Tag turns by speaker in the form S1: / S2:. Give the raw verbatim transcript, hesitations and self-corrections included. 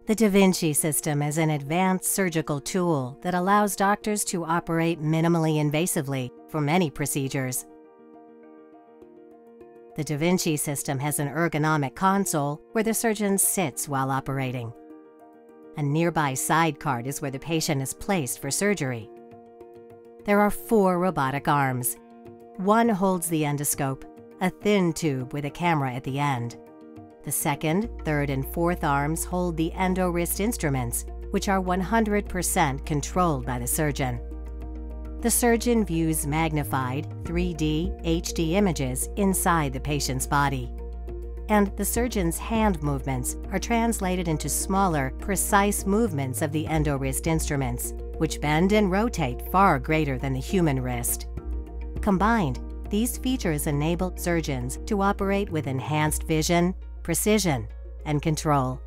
S1: The Da Vinci system is an advanced surgical tool that allows doctors to operate minimally invasively for many procedures. The Da Vinci system has an ergonomic console where the surgeon sits while operating. A nearby side cart is where the patient is placed for surgery. There are four robotic arms. One holds the endoscope, a thin tube with a camera at the end. The second, third, and fourth arms hold the endo-wrist instruments, which are one hundred percent controlled by the surgeon. The surgeon views magnified three D H D images inside the patient's body. And the surgeon's hand movements are translated into smaller, precise movements of the endo-wrist instruments, which bend and rotate far greater than the human wrist. Combined, these features enable surgeons to operate with enhanced vision, precision, and control.